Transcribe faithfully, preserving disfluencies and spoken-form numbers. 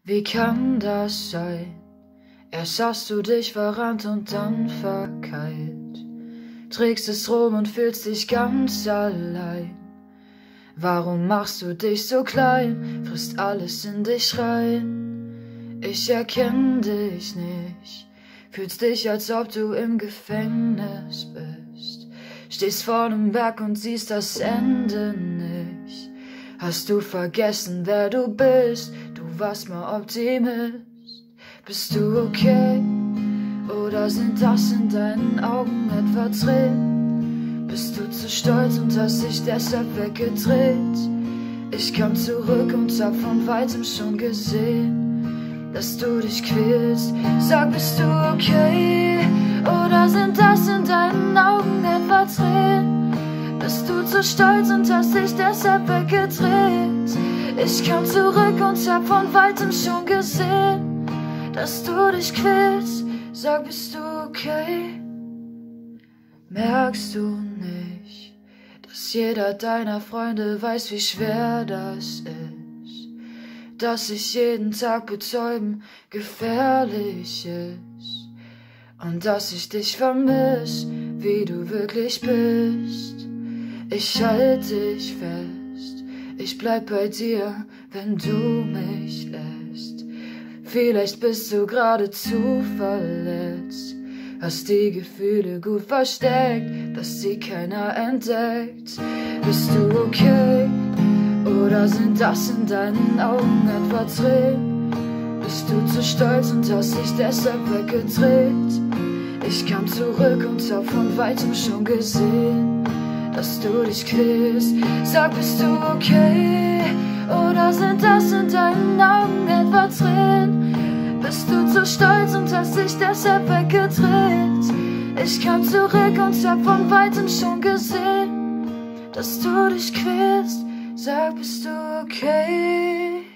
Wie kann das sein? Erst hast du dich verrannt und dann verkeilt. Trägst es rum und fühlst dich ganz allein. Warum machst du dich so klein? Frisst alles in dich rein. Ich erkenn dich nicht. Fühlst dich, als ob du im Gefängnis bist. Stehst vor nem Berg und siehst das Ende nicht. Hast du vergessen, wer du bist? Du warst mal Optimist. Bist du okay? Oder sind das in deinen Augen etwa Tränen? Bist du zu stolz und hast dich deshalb weggedreht? Ich kam zurück und hab von weitem schon gesehen, dass du dich quälst. Sag, bist du okay? Oder sind das in deinen Augen etwa Tränen? Bist du zu stolz und hast dich deshalb weggedreht? Ich kam zurück und hab von weitem schon gesehen, dass du dich quälst. Sag, bist du okay? Merkst du nicht, dass jeder deiner Freunde weiß, wie schwer das ist? Dass sich jeden Tag betäuben gefährlich ist? Und dass ich dich vermiss, wie du wirklich bist? Ich halte dich fest, ich bleib bei dir, wenn du mich lässt. Vielleicht bist du gerade zu verletzt, hast die Gefühle gut versteckt, dass sie keiner entdeckt. Bist du okay? Oder sind das in deinen Augen etwa Tränen? Bist du zu stolz und hast dich deshalb weggedreht? Ich kam zurück und hab von weitem schon gesehen, dass du dich quälst. Sag, bist du okay? Oder sind das in deinen Augen etwa Tränen? Bist du zu stolz und hast dich deshalb weggedreht? Ich kam zurück und hab von weitem schon gesehen, dass du dich quälst. Sag, bist du okay?